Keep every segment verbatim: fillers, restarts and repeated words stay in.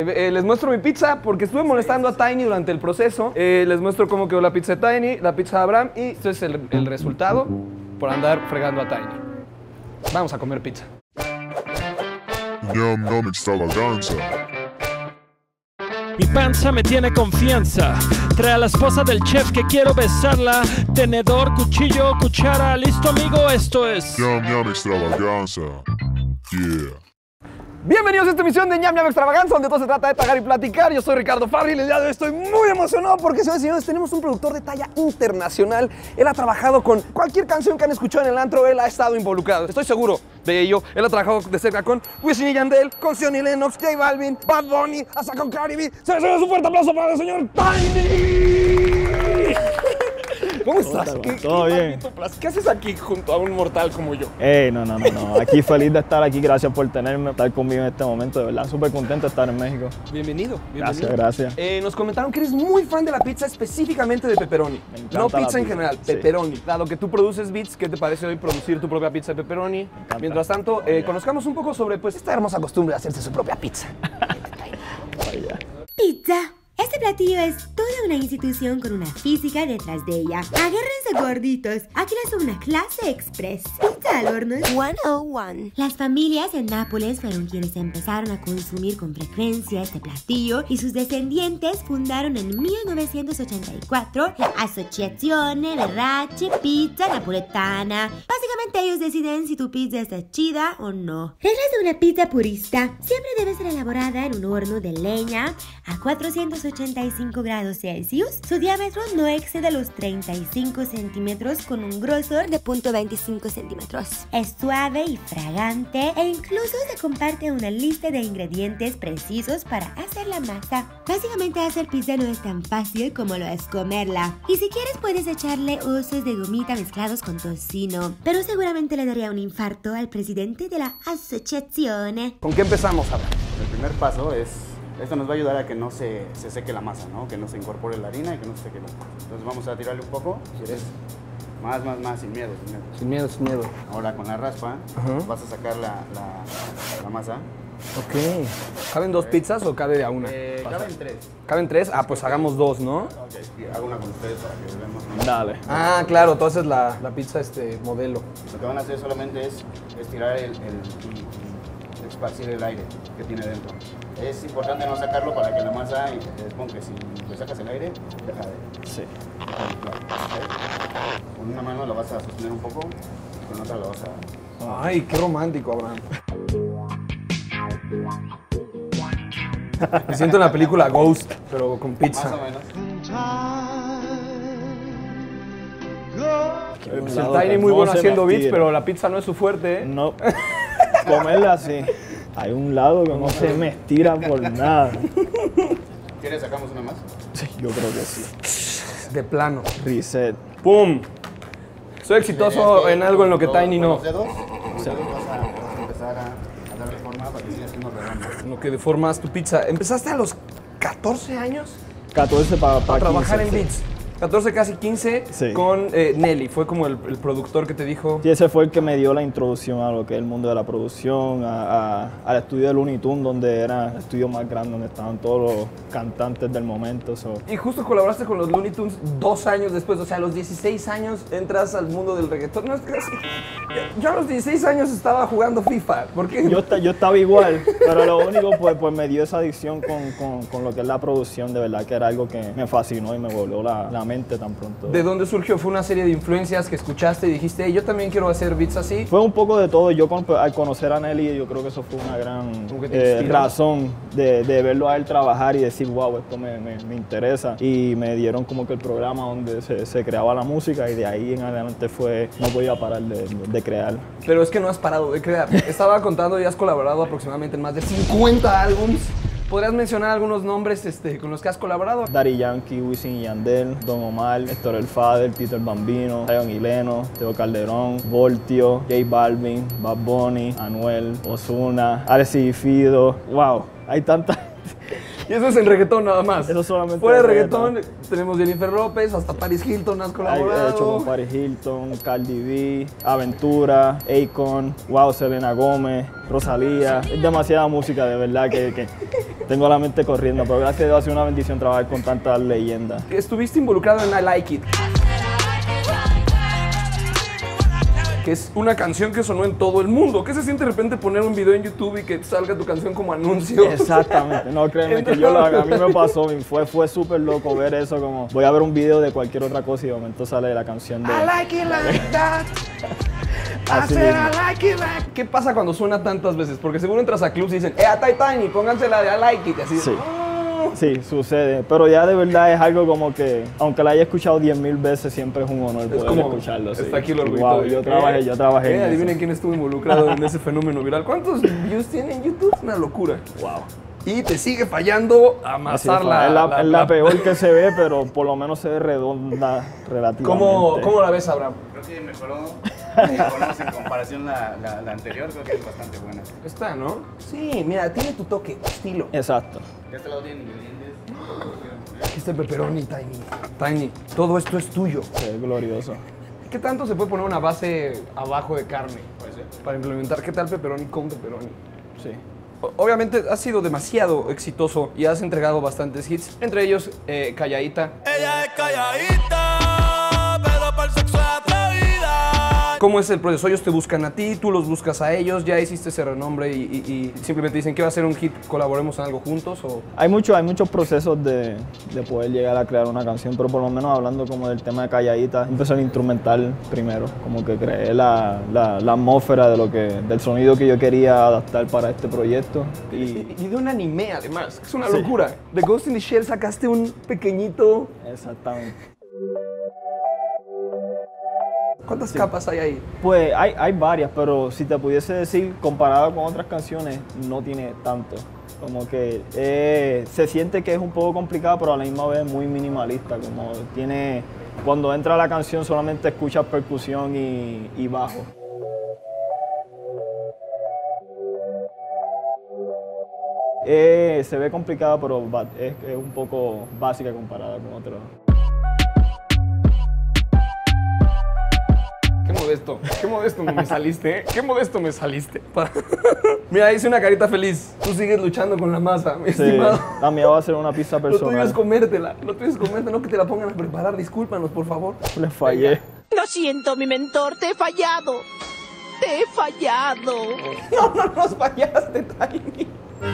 Eh, les muestro mi pizza porque estuve molestando a Tiny durante el proceso. Eh, les muestro cómo quedó la pizza de Tiny, la pizza de Abraham y esto es el, el resultado por andar fregando a Tiny. Vamos a comer pizza. Ñam Ñam Extravaganza. Mi panza me tiene confianza. Trae a la esposa del chef que quiero besarla. Tenedor, cuchillo, cuchara. Listo, amigo, esto es Ñam Ñam Extravaganza. Yeah. Bienvenidos a esta emisión de Ñam Ñam Extravaganza, donde todo se trata de pagar y platicar. Yo soy Ricardo Farri y el día de hoy estoy muy emocionado porque, señores y señores, tenemos un productor de talla internacional. Él ha trabajado con cualquier canción que han escuchado en el antro, él ha estado involucrado. Estoy seguro de ello. Él ha trabajado de cerca con Wisin y Yandel, con Zion y Lennox, J Balvin, Bad Bunny, hasta con Cardi B. Señores, un fuerte aplauso para el señor Tiny. ¿Cómo estás? ¿Qué, Todo qué bien. ¿Qué haces aquí junto a un mortal como yo? Ey, no, no, no, no. Aquí feliz de estar aquí. Gracias por tenerme, estar conmigo en este momento. De verdad, súper contento de estar en México. Bienvenido. bienvenido. Gracias, gracias. Eh, nos comentaron que eres muy fan de la pizza, específicamente de pepperoni. Me encanta No la pizza en pizza, general, sí. pepperoni. Dado que tú produces beats, ¿qué te parece hoy producir tu propia pizza de pepperoni? encanta. Mientras tanto, eh, conozcamos un poco sobre pues, esta hermosa costumbre de hacerse su propia pizza. Vaya. Pizza. Este platillo es toda una institución con una física detrás de ella. Agárrense gorditos, aquí les doy una clase express. Pizza al horno ciento uno. Las familias en Nápoles fueron quienes empezaron a consumir con frecuencia este platillo y sus descendientes fundaron en mil novecientos ochenta y cuatro la Associazione Verace Pizza Napoletana. Básicamente ellos deciden si tu pizza está chida o no. Reglas de una pizza purista. Siempre debe ser elaborada en un horno de leña a cuatrocientos ochenta y cinco grados Celsius. Su diámetro no excede los treinta y cinco centímetros con un grosor de punto veinticinco centímetros. Es suave y fragante e incluso se comparte una lista de ingredientes precisos para hacer la masa. Básicamente hacer pizza no es tan fácil como lo es comerla. Y si quieres puedes echarle osos de gomita mezclados con tocino, pero seguramente le daría un infarto al presidente de la Associazione. ¿Con qué empezamos, Abraham? El primer paso es, esto nos va a ayudar a que no se, se seque la masa, ¿no? Que no se incorpore la harina y que no se seque la masa. Entonces vamos a tirarle un poco, si quieres, más, más, más, sin miedo, sin miedo. Sin miedo, sin miedo. Ahora con la raspa Ajá. vas a sacar la, la, la masa. Ok. ¿Caben dos pizzas o cabe de a una? Eh, Pasa. caben tres. ¿Caben tres? Ah, pues hagamos dos, ¿no? Ok, y hago una con ustedes para que vean más o menos. Dale. Ah, claro, entonces la, la pizza este modelo. Lo que van a hacer solamente es estirar el, el, y, y esparcir el aire que tiene dentro. Es importante no sacarlo para que la masa se desponque. Si le sacas el aire, deja de... Sí. Con una mano la vas a sostener un poco, con otra la vas a... Ay, qué romántico, Abraham. Me siento en la película Ghost, pero con pizza. Más o menos. Eh, pues el Tiny muy bueno haciendo beats, pero la pizza no es su fuerte, ¿eh? No. Comerla así. Hay un lado que no se me estira por nada. ¿Quieres sacamos una más? Sí, yo creo que sí. De plano. Reset. ¡Pum! Soy exitoso en algo en lo que Con- Tiny con no. los dedos, con los dedos vas a, vas a empezar a, a darle forma para que siga siendo redondo. En lo que deformas tu pizza. ¿Empezaste a los catorce años catorce para, a para trabajar quince, en sí. beats? catorce, casi quince, Sí. con eh, Nelly. Fue como el, el productor que te dijo... Y ese fue el que me dio la introducción a lo que es el mundo de la producción, a, a- al estudio de Looney Tunes, donde era el estudio más grande, donde estaban todos los cantantes del momento. So. Y justo colaboraste con los Looney Tunes dos años después, o sea, a los dieciséis años entras al mundo del reggaetón. No, es que así. Yo a los dieciséis años estaba jugando FIFA. ¿Por qué? Yo, esta- yo estaba igual, pero lo único pues, pues me dio esa adicción con, con- con lo que es la producción, de verdad que era algo que me fascinó y me voló la, la mente tan pronto. ¿De dónde surgió? ¿Fue una serie de influencias que escuchaste y dijiste, hey, yo también quiero hacer beats así? Fue un poco de todo. Yo con- al conocer a Nelly, yo creo que eso fue una gran Como que te eh, inspiró. razón de, de verlo a él trabajar y decir, wow, esto me, me- me interesa. Y me dieron como que el programa donde se, se creaba la música y de ahí en adelante fue, no podía parar de, de crear. Pero es que no has parado de crear. Estaba contando y has colaborado aproximadamente en más de cincuenta álbums. ¿Podrías mencionar algunos nombres este, con los que has colaborado? Daddy Yankee, Wisin y Yandel, Don Omar, Héctor el Father, Tito el Bambino, Zion y Lennox, Teo Calderón, Voltio, J Balvin, Bad Bunny, Anuel, Ozuna, Alexis y Fido. Wow, hay tantas. Y eso es en reggaetón nada más. Eso solamente Fuera de de reggaetón, reggaetón. tenemos Jennifer López, hasta Paris Hilton has He colaborado. hecho con Paris Hilton, Cardi B, Aventura, Akon, wow, Selena Gómez, Rosalía. Es demasiada música, de verdad, que, que tengo la mente corriendo. Pero gracias a Dios ha sido una bendición trabajar con tantas leyendas. Estuviste involucrado en I Like It, que es una canción que sonó en todo el mundo. ¿Qué se siente de repente poner un video en YouTube y que salga tu canción como anuncio? Exactamente, no créeme que yo lo haga. A mí me pasó, fue, fue súper loco ver eso, como voy a ver un video de cualquier otra cosa y de momento sale la canción de... I like it like that. I Así said mismo. I like it like. ¿Qué pasa cuando suena tantas veces? Porque seguro entras a clubs y dicen, eh, a Tiny, pónganse la de I like it. Y así, Sí. "Oh". Sí, sucede, pero ya de verdad es algo como que, aunque la haya escuchado diez mil veces, siempre es un honor Es poder como, escucharlo. Sí. está aquí el orgullo. Wow, de- yo trabajé, yo trabajé Eh, en adivinen eso. quién estuvo involucrado en ese fenómeno viral. ¿Cuántos views tiene en YouTube? Una locura. Wow. Y te sigue fallando Así amasar es, la, es la, la- es la la- peor que se ve, pero por lo menos se ve redonda relativamente. ¿Cómo, ¿Cómo la ves, Abraham? Creo que mejoró, mejoramos en comparación la, la, la anterior, creo que es bastante buena. Está, ¿no? Sí, mira, tiene tu toque, estilo. Exacto. De este lado tiene ingredientes. Aquí está el pepperoni, Tiny. Tiny, todo esto es tuyo. Se ve glorioso. ¿Qué tanto se puede poner una base abajo de carne Puede ser. para implementar? ¿Qué tal pepperoni con pepperoni? Sí. O- Obviamente has sido demasiado exitoso y has entregado bastantes hits, entre ellos eh, Calladita. Ella es calladita, pero para el sexo es atrevida. ¿Cómo es el proceso? Ellos te buscan a ti, tú los buscas a ellos, ya hiciste ese renombre y, y- y simplemente dicen que va a ser un hit, colaboremos en algo juntos o... Hay, mucho, hay muchos procesos de, de poder llegar a crear una canción, pero por lo menos hablando como del tema de Calladita, empezó el instrumental primero, como que creé la, la, la atmósfera de lo que, del sonido que yo quería adaptar para este proyecto. Y Y, y de un anime además, que es una Sí. locura. De Ghost in the Shell sacaste un pequeñito... exactamente. ¿Cuántas capas hay ahí? Pues hay, hay varias, pero si te pudiese decir, comparado con otras canciones, no tiene tanto. Como que eh, se siente que es un poco complicado, pero a la misma vez muy minimalista. Como tiene, cuando entra la canción solamente escuchas percusión y, y bajo. Eh, se ve complicada, pero ba- es, es un poco básica comparada con otros. Qué modesto, qué modesto me saliste, ¿eh? Qué modesto me saliste. Pa- Mira, hice una carita feliz. Tú sigues luchando con la masa, mi Sí, estimado. la mía va a ser una pizza Lo tuyo es personal. comértela, lo tuyo es comértela, no que te la pongan a preparar. Discúlpanos, por favor. Le fallé. Lo siento, mi mentor, te he fallado. Te he fallado. No, no nos fallaste, Tiny.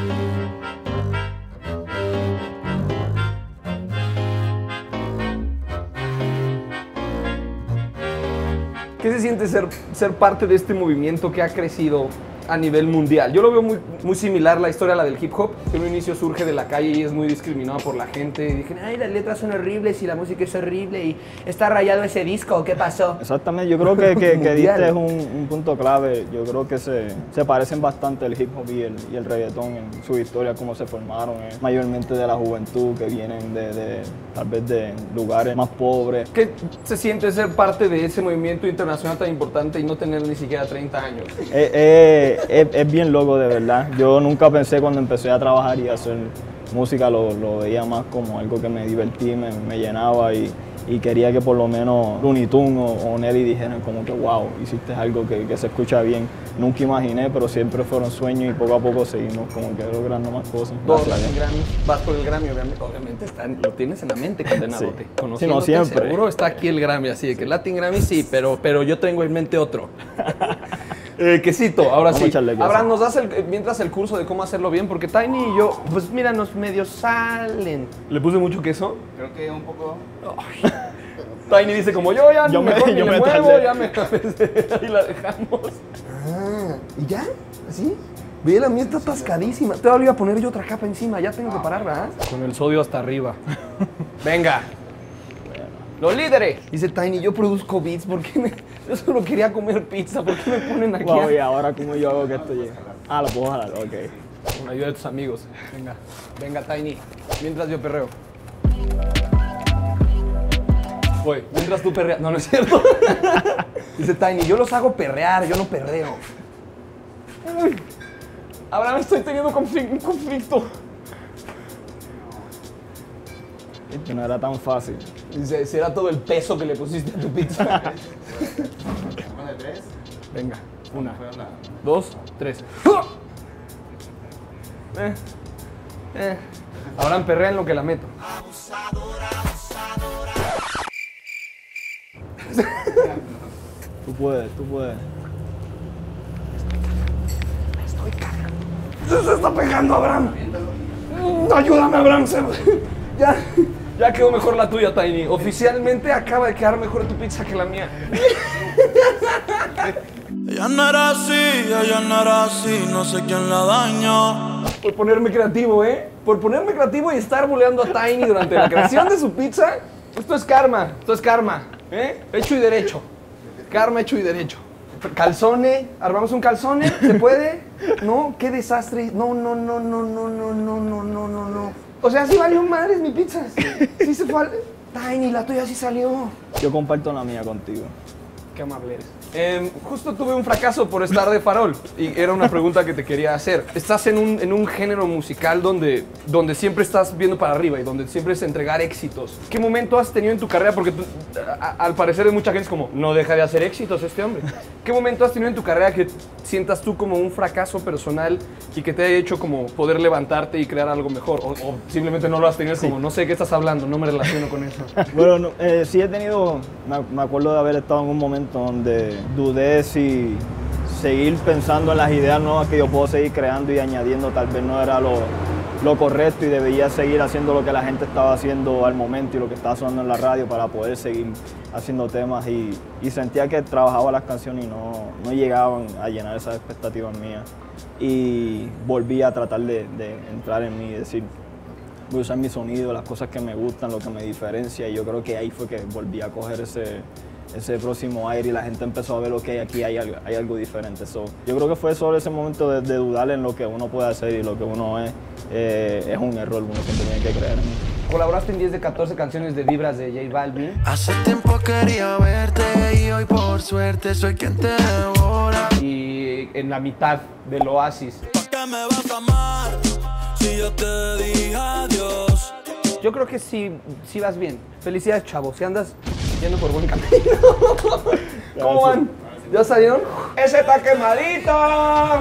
¿Qué se siente ser, ser parte de este movimiento que ha crecido a nivel mundial? Yo lo veo muy, muy similar la historia a la del hip hop, que en un inicio surge de la calle y es muy discriminado por la gente. Y dije, ay, las letras son horribles y la música es horrible y está rayado ese disco, ¿qué pasó? Exactamente, yo creo que, que, que Mundial. diste un, un punto clave. Yo creo que se, se parecen bastante el hip hop y el, y el reggaetón en su historia, cómo se formaron, eh, mayormente de la juventud que vienen de, de tal vez de lugares más pobres. ¿Qué se siente ser parte de ese movimiento internacional tan importante y no tener ni siquiera treinta años? Eh, eh, es, es bien loco, de verdad. Yo nunca pensé cuando empecé a trabajar y a hacer música, lo, lo veía más como algo que me divertí, me, me llenaba y, y quería que por lo menos Looney Tunes o, o Nelly dijeran como que wow, hiciste algo que, que se escucha bien. Nunca imaginé, pero siempre fueron sueños y poco a poco seguimos como que logrando más cosas. Dos Gracias a Dios. Grammy, vas por el Grammy, obviamente, obviamente está, lo tienes en la mente, condenadote. Sí. Conociéndote, Sí, no, siempre. seguro está aquí el Grammy, así de que Latin Grammy sí, pero, pero yo tengo en mente otro. Eh, quesito, ahora Vamos a sí. echarle queso. Abraham, nos das el, eh, mientras el curso de cómo hacerlo bien, porque Tiny y yo, pues mira, nos medio salen. ¿Le puse mucho queso? Creo que un poco. Tiny dice como yo, ya Yo me- mejor ni yo le me muevo, tardé. ya me ahí la dejamos. Ah, ¿y ya? ¿Así? Ve, la mía está atascadísima. Te iba a poner yo otra capa encima, ya tengo que parar, ¿verdad? Con el sodio hasta arriba. Venga. Los líderes. Dice Tiny, yo produzco beats, ¿por qué me... Yo solo quería comer pizza, ¿por qué me ponen aquí? Wow, a- y ahora cómo yo hago que esto llegue. Ah, lo puedo jalar, ok. Con ayuda de tus amigos. Venga, venga Tiny. Mientras yo perreo. Voy, mientras tú perreas. No, no es cierto. Dice Tiny, yo los hago perrear, yo no perreo. Uy. Abraham, estoy teniendo confli- un conflicto. que no era tan fácil. Dice, ¿será todo el peso que le pusiste a tu pizza? ¿Una de tres? Venga, una, Fue la- dos, tres. Eh, eh. Abraham, perrea en lo que la meto. Tú puedes, tú puedes. ¡Se está pegando, Abraham! Mm, ¡Ayúdame, Abraham! Se- Ya, ya quedó mejor la tuya, Tiny. Oficialmente acaba de quedar mejor tu pizza que la mía. Ella no era así, ella no era así, no sé quién la dañó. Por ponerme creativo, ¿eh? Por ponerme creativo y estar buleando a Tiny durante la creación de su pizza. Esto es karma, esto es karma, ¿eh? Hecho y derecho. Karma hecho y derecho. Calzone, armamos un calzone, ¿se puede? No, qué desastre. No, no, no, no, no, no, no, no, no, no, no. O sea, sí valió madres mi pizza. Sí se fue. al- Tiny, la tuya sí salió. Yo comparto la mía contigo. Qué amable eres. Eh, justo tuve un fracaso por estar de farol y era una pregunta que te quería hacer. Estás en un, en un género musical donde, donde siempre estás viendo para arriba y donde siempre es entregar éxitos. ¿Qué momento has tenido en tu carrera? Porque tú, a- al parecer de mucha gente es como, no deja de hacer éxitos este hombre. ¿Qué momento has tenido en tu carrera que sientas tú como un fracaso personal y que te haya hecho como poder levantarte y crear algo mejor? O, o simplemente no lo has tenido, es como, no sé qué estás hablando, no me relaciono con eso. Bueno, no, eh, sí he tenido, me, me acuerdo de haber estado en un momento donde dudé si seguir pensando en las ideas nuevas que yo puedo seguir creando y añadiendo tal vez no era lo, lo correcto y debía seguir haciendo lo que la gente estaba haciendo al momento y lo que estaba sonando en la radio para poder seguir haciendo temas y, y sentía que trabajaba las canciones y no, no llegaban a llenar esas expectativas mías y volví a tratar de, de entrar en mí y decir voy a usar mi sonido, las cosas que me gustan, lo que me diferencia y yo creo que ahí fue que volví a coger ese, ese próximo aire y la gente empezó a ver lo que aquí hay algo, hay algo diferente. So, yo creo que fue sobre ese momento de, de dudar en lo que uno puede hacer y lo que uno es, eh, es un error, uno siempre tiene que creer en mí. Colaboraste en diez de catorce canciones de Vibras de J Balvin. Hace tiempo quería verte y hoy por suerte soy quien te devora. Y en la mitad del Oasis. ¿Por qué me vas a amar si yo te dije adiós? Yo creo que sí, sí vas bien. Felicidades, chavo. Si andas yendo por buen camino. ¿Cómo van? ¿Ya salieron? ¡Ese está quemadito!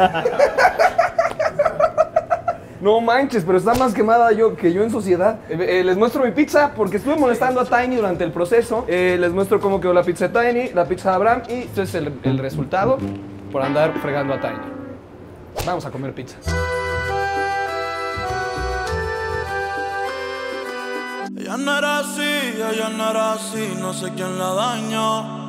No manches, pero está más quemada yo que yo en sociedad. Eh, eh, les muestro mi pizza porque estuve molestando a Tiny durante el proceso. Eh, les muestro cómo quedó la pizza de Tiny, la pizza de Abraham y este es el, el resultado por andar fregando a Tiny. Vamos a comer pizza. Ella no era así, ella no era así, no sé quién la dañó.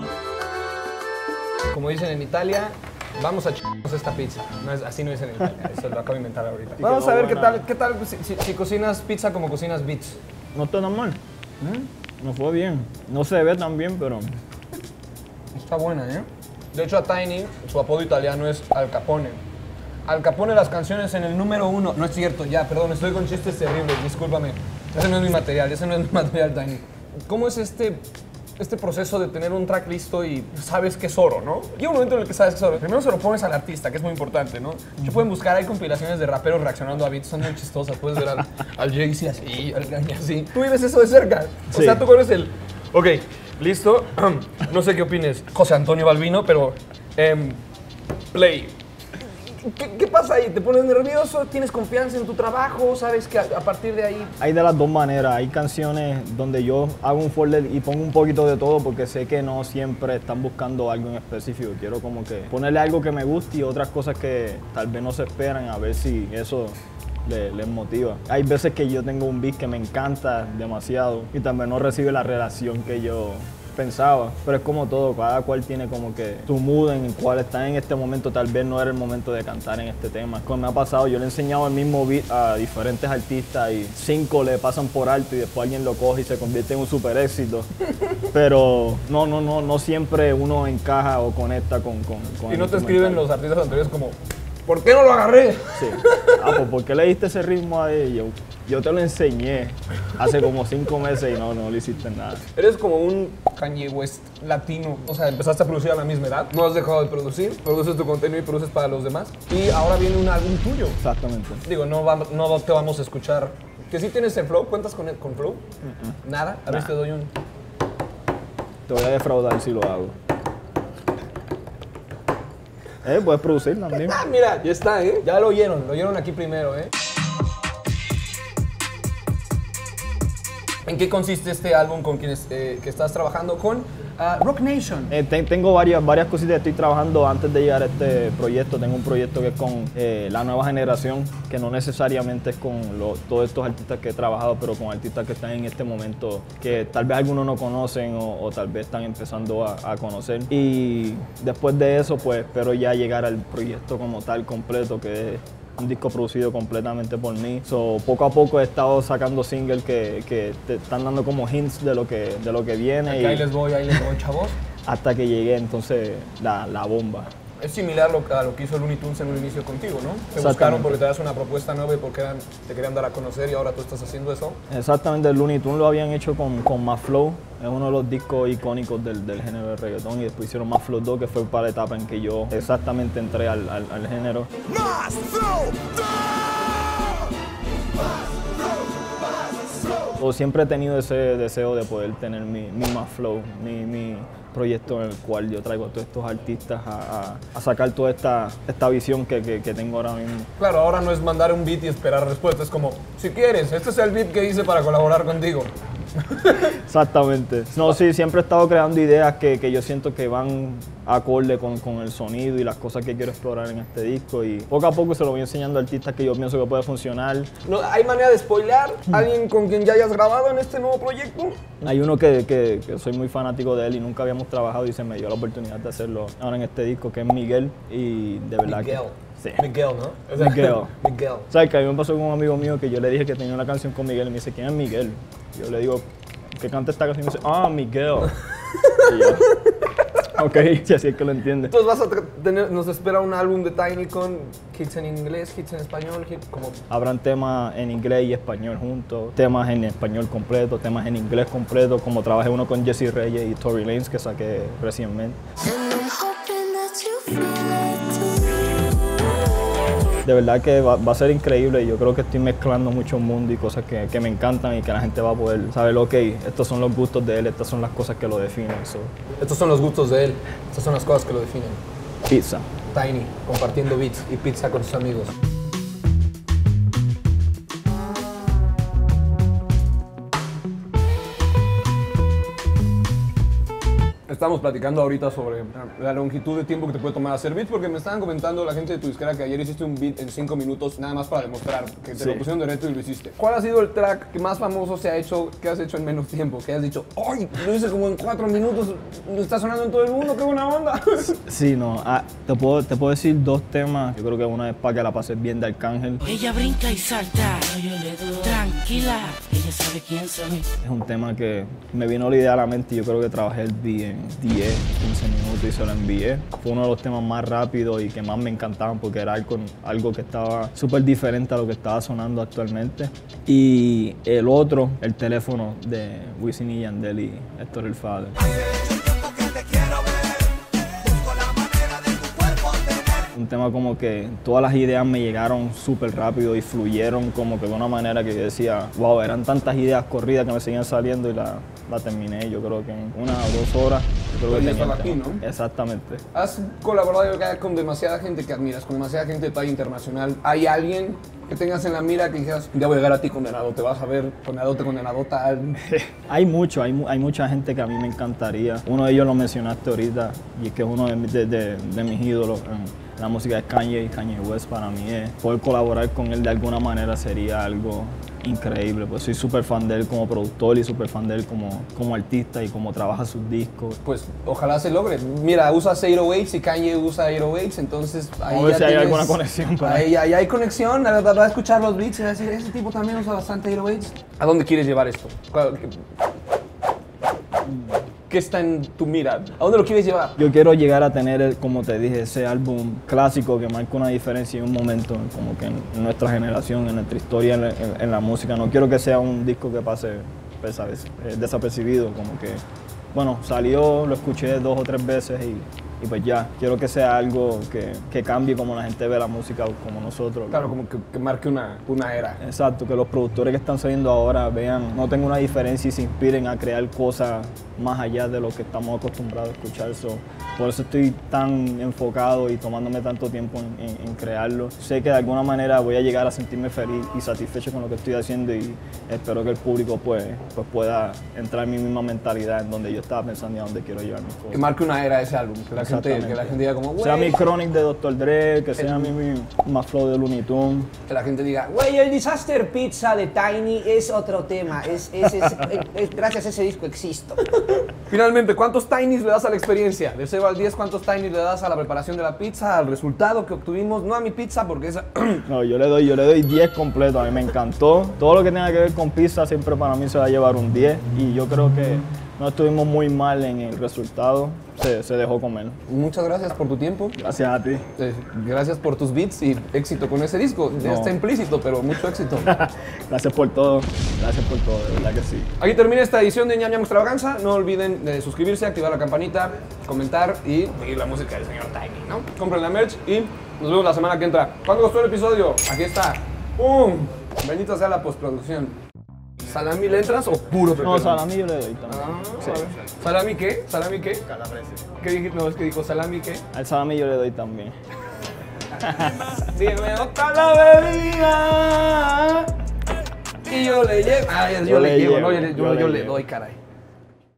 Como dicen en Italia, vamos a ch***nos esta pizza. No es, así no dicen en Italia, eso lo acabo de inventar ahorita. Vamos a ver qué tal, qué tal si, si- si cocinas pizza como cocinas beats. No está tan mal. No fue bien. No se ve tan bien, pero Está buena, ¿eh? De hecho, a Tiny, su apodo italiano es Al Capone. Al Capone las canciones en el número uno. No es cierto, ya, perdón, estoy con chistes terribles, discúlpame. Ese no es mi material, ese no es mi material, Tiny. ¿Cómo es este, este proceso de tener un track listo y sabes que es oro, no? Llega un momento en el que sabes que es oro. Primero se lo pones al artista, que es muy importante, ¿no? Que pueden buscar, hay compilaciones de raperos reaccionando a beats, son muy chistosas. Puedes ver al, al Jay-Z así, al Kanye así. Tú vives eso de cerca. O Sí. sea, tú conoces el... Ok, listo. No sé qué opines, José Antonio Balbino, pero... em, play. ¿Qué, ¿Qué pasa ahí? ¿Te pones nervioso? ¿Tienes confianza en tu trabajo? ¿Sabes que a, a partir de ahí...? hay de las dos maneras. Hay canciones donde yo hago un folder y pongo un poquito de todo porque sé que no siempre están buscando algo en específico. Quiero como que ponerle algo que me guste y otras cosas que tal vez no se esperan, a ver si eso le- les motiva. Hay veces que yo tengo un beat que me encanta demasiado y también no recibe la relación que yo pensaba, pero es como todo, cada cual tiene como que su mood en el cual está en este momento, tal vez no era el momento de cantar en este tema. Como me ha pasado, yo le he enseñado el mismo beat a diferentes artistas y cinco le pasan por alto y después alguien lo coge y se convierte en un super éxito, pero no, no, no, no siempre uno encaja o conecta con, con, con Y el no te instrumental. escriben los artistas anteriores como... ¿Por qué no lo agarré? Sí. Ah, pues ¿por qué le diste ese ritmo a ellos? Yo te lo enseñé hace como cinco meses y no, no le hiciste nada. Eres como un Kanye West latino. O sea, empezaste a producir a la misma edad. No has dejado de producir. Produces tu contenido y produces para los demás. Y ahora viene un álbum tuyo. Exactamente. Digo, no, va- no te vamos a escuchar ¿Que sí tienes el flow? ¿Cuentas con, el, con flow? Uh-uh. ¿Nada? A ver si te doy un... Te voy a defraudar si lo hago. Eh, puedes producir también. Ah, mira, ya está, ¿eh? Ya lo oyeron, lo oyeron aquí primero, ¿eh? ¿En qué consiste este álbum con quienes eh, que estás trabajando con uh, Roc Nation? Eh, te, tengo varias, varias cositas que estoy trabajando antes de llegar a este proyecto. Tengo un proyecto que es con eh, la nueva generación, que no necesariamente es con lo, todos estos artistas que he trabajado, pero con artistas que están en este momento, que tal vez algunos no conocen o, o tal vez están empezando a, a conocer. Y después de eso, pues espero ya llegar al proyecto como tal, completo, que es un disco producido completamente por mí. So, poco a poco he estado sacando singles que, que te están dando como hints de lo que, de lo que viene. Aquí, y ahí les voy, ahí les voy, chavos. Hasta que llegué entonces la, la bomba. Es similar lo, a lo que hizo Looney Tunes en un inicio contigo, ¿no? Te buscaron porque te das una propuesta nueva y porque eran, te querían dar a conocer y ahora tú estás haciendo eso. Exactamente, el Looney Tunes lo habían hecho con, con Más Flow, es uno de los discos icónicos del, del género de reggaetón, y después hicieron Más Flow dos, que fue para la etapa en que yo exactamente entré al, al, al género. ¡Más Flow dos! Siempre he tenido ese deseo de poder tener mi, mi Más Flow, mi, mi proyecto en el cual yo traigo a todos estos artistas a, a, a sacar toda esta, esta visión que, que, que tengo ahora mismo. Claro, ahora no es mandar un beat y esperar respuesta, es como, si quieres, este es el beat que hice para colaborar contigo. Exactamente. No, sí, siempre he estado creando ideas que, que yo siento que van acorde con, con el sonido y las cosas que quiero explorar en este disco, y poco a poco se lo voy enseñando a artistas que yo pienso que puede funcionar. No, ¿hay manera de spoilear a alguien con quien ya hayas grabado en este nuevo proyecto? Hay uno que, que, que soy muy fanático de él y nunca habíamos trabajado y se me dio la oportunidad de hacerlo ahora en este disco, que es Miguel, y de verdad Miguel. que... Sí. Miguel, ¿no? Miguel. Miguel. ¿Sabes que a mí me pasó con un amigo mío que yo le dije que tenía una canción con Miguel y me dice, ¿quién es Miguel? Y yo le digo, ¿qué canta esta canción? Y me dice, ah, Miguel. Y yo, ok, si así es que lo entiende. Entonces vas a tener, nos espera un álbum de Tiny con hits en inglés, hits en español, hits como... Habrán temas en inglés y español juntos, temas en español completo, temas en inglés completo, como trabajé uno con Jessie Reyes y Tory Lanez que saqué recientemente. De verdad que va, va a ser increíble, y yo creo que estoy mezclando mucho mundo y cosas que, que me encantan y que la gente va a poder saber, ok, estos son los gustos de él, estas son las cosas que lo definen. So. Estos son los gustos de él, estas son las cosas que lo definen. Pizza. Tiny, compartiendo beats y pizza con sus amigos. Estamos platicando ahorita sobre la longitud de tiempo que te puede tomar hacer beats, porque me estaban comentando la gente de tu disquera que ayer hiciste un beat en cinco minutos nada más para demostrar que te Sí. lo pusieron de reto y lo hiciste. ¿Cuál ha sido el track que más famoso se ha hecho, que has hecho en menos tiempo? Que has dicho, ¡ay! Lo hice como en cuatro minutos, lo está sonando en todo el mundo, ¡qué buena onda! Sí, no, ah, te, puedo, te puedo decir dos temas. Yo creo que una es Para que la pases bien, de Arcángel. Ella brinca y salta, yo le doy tranquila, ella sabe quién soy. Es un tema que me vino la idea a la mente y yo creo que trabajé el beat en diez, quince minutos y se lo envié. Fue uno de los temas más rápidos y que más me encantaban porque era algo, algo que estaba súper diferente a lo que estaba sonando actualmente. Y el otro, El teléfono, de Wisin y Yandel y Héctor el Father. Un tema como que todas las ideas me llegaron súper rápido y fluyeron como que de una manera que yo decía, wow, eran tantas ideas corridas que me seguían saliendo y la, la terminé yo creo que en una o dos horas. Yo creo que ya tenía estaba el aquí, tema. ¿no? Exactamente. Has colaborado yo creo, con demasiada gente que admiras, con demasiada gente de talla internacional. ¿Hay alguien que tengas en la mira que dijeras, ya voy a llegar a ti condenado, te vas a ver condenado, te condenado tal? Hay mucho, hay, hay mucha gente que a mí me encantaría. Uno de ellos lo mencionaste ahorita y es que es uno de, de, de, de mis ídolos en la música, es Kanye, Kanye West. Para mí es poder colaborar con él de alguna manera sería algo increíble, pues soy súper fan de él como productor y súper fan de él como, como artista y cómo trabaja sus discos. Pues ojalá se logre. Mira, usas ocho oh ocho y Kanye usa ocho oh ocho, entonces ahí Vamos a ver ya si hay tienes, alguna conexión. Para ahí, ahí hay conexión, va va a escuchar los beats y va a decir, ese tipo también usa bastante ocho oh ocho. ¿A dónde quieres llevar esto? ¿Qué está en tu mira? ¿A dónde lo quieres llevar? Yo quiero llegar a tener, como te dije, ese álbum clásico que marca una diferencia en un momento, como que en nuestra generación, en nuestra historia, en, en, en la música. No quiero que sea un disco que pase pues, ¿sabes? desapercibido, como que, bueno, salió, lo escuché dos o tres veces y y pues ya, quiero que sea algo que, que cambie como la gente ve la música como nosotros. Claro, como que, que marque una, una era. Exacto, que los productores que están saliendo ahora vean, no tengan una diferencia y se inspiren a crear cosas más allá de lo que estamos acostumbrados a escuchar. So, por eso estoy tan enfocado y tomándome tanto tiempo en, en, en crearlo. Sé que de alguna manera voy a llegar a sentirme feliz y satisfecho con lo que estoy haciendo y espero que el público pues, pues pueda entrar en mi misma mentalidad en donde yo estaba pensando y a dónde quiero llevar mis cosas. Que marque una era ese álbum, que la gente, que la gente diga como, güey. Sea mi Chronic de doctor Dre, que sea mi, mi más flow de Looney Tunes. Que la gente diga, güey, el Disaster Pizza de Tiny es otro tema. Es, es, es, es, es gracias a ese disco existo. Finalmente, ¿cuántos Tinys le das a la experiencia? De cero al diez, ¿cuántos Tinys le das a la preparación de la pizza, al resultado que obtuvimos? No a mi pizza, porque esa... No, yo le doy, yo le doy diez completo. A mí me encantó. Todo lo que tenga que ver con pizza siempre para mí se va a llevar un diez. Y yo creo que no estuvimos muy mal en el resultado. Se, se dejó comer. Muchas gracias por tu tiempo. Gracias a ti. Eh, gracias por tus beats y éxito con ese disco. Ya No. está implícito, pero mucho éxito. Gracias por todo. Gracias por todo, de verdad que sí. Aquí termina esta edición de Ñam Ñam Extravaganza. No olviden de suscribirse, activar la campanita, comentar y seguir la música del señor Tiny, ¿no? Compren la merch y nos vemos la semana que entra. ¿Cuándo gustó el episodio? Aquí está. ¡Pum! Bendita sea la postproducción. ¿Salami le entras o puro pepperoni? No, salami yo le doy también. Ah, Sí. a ver. ¿Salami qué? ¿Salami qué? Calabrese. ¿Qué dijiste? No, es que dijo salami qué. Al salami yo le doy también. Si me gusta la bebida y yo le llevo. Ah, yo, Yo le le llevo, llevo, no, yo, le- yo- yo le yo le llevo. doy, caray.